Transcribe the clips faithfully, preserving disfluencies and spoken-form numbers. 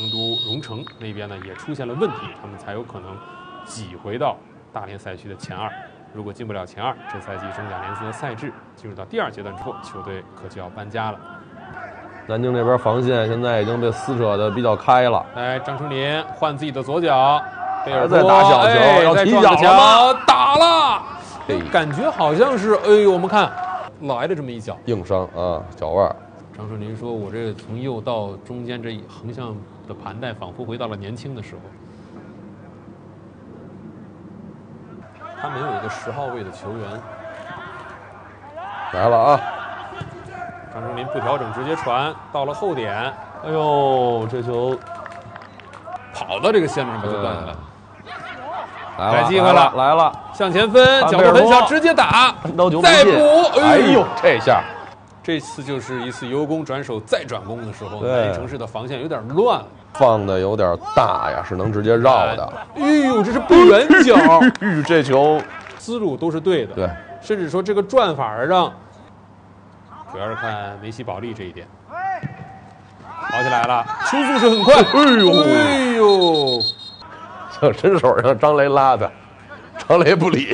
成都蓉城那边呢也出现了问题，他们才有可能挤回到大连赛区的前二。如果进不了前二，这赛季中甲联赛的赛制进入到第二阶段之后，球队可就要搬家了。 南京这边防线现在已经被撕扯的比较开了。 来，张成林换自己的左脚，贝尔在打小球， 哎、 要踢脚了吗？ 打了，感觉好像是，哎呦，我们看来了这么一脚， 硬伤啊，脚腕。 张春林说：“我这从右到中间这一横向的盘带，仿佛回到了年轻的时候。”他们有一个十号位的球员来了啊！ 张春林不调整，直接传到了后点。 哎呦，这球跑到这个线路上把球断下来。 来了，机会了， 来了， 向前分，角度很小，直接打，再补。 哎呦，这下。 这次就是一次由攻转守再转攻的时候，南京城市的防线有点乱了， 放的有点大呀，是能直接绕的。 哎呦，这是背圆角， 这球思路都是对的， 对， 甚至说这个转法让，主要是看梅西保利这一点。跑起来了，球速是很快， 哎呦， 哎呦， 像伸手让张雷拉的，张雷不理。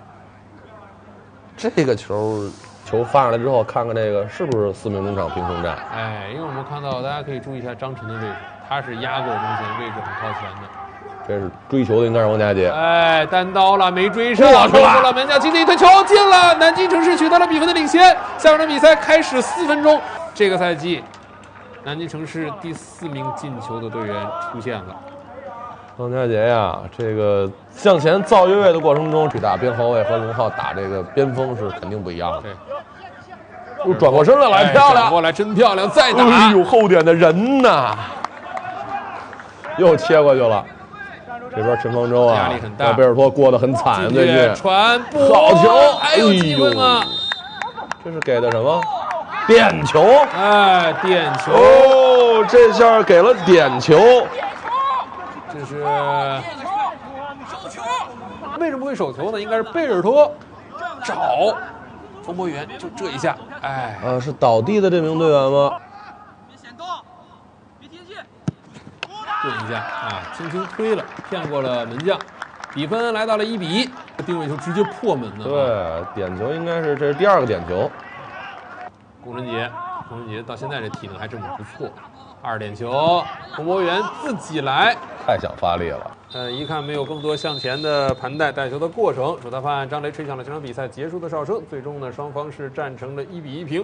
这个球。球发上来之后，看看这个是不是四名中场平衡战？ 哎，因为我们看到，大家可以注意一下张晨的位置，他是压过中线，位置很靠前的。 这是追求的应该是王佳杰。 哎，单刀了，没追上，错过了门将轻轻一推球进了，南京城市取得了比分的领先。下场比赛开始四分钟，这个赛季，南京城市第四名进球的队员出现了。 王佳杰呀，这个向前造越位的过程中，去打边后卫和龙浩打这个边锋是肯定不一样的。 对。 又转过身来了，漂亮！ 转过来真漂亮，再打！ 哎呦，后点的人呐，又切过去了。这边陈方舟啊， 压力很大， 贝尔托过得很惨，最近传好球， 还有机会吗？ 这是给的什么？点球！ 哎，点球！ 哦，这下给了点球。 这是手球。为什么会手球呢？应该是贝尔托找。冯博远就这一下，哎， 啊，是倒地的这名队员吗？ 别显动，别贴近， 顿一下啊，轻轻推了，骗过了门将，比分来到了一比一，定位球直接破门了。 对，点球应该是这是第二个点球。 龚晨杰，龚晨杰到现在这体能还真不错。二点球，冯博远自己来， 太想发力了。 呃，一看没有更多向前的盘带带球的过程，主裁判张雷吹响了这场比赛结束的哨声。最终呢，双方是战成了一比一平。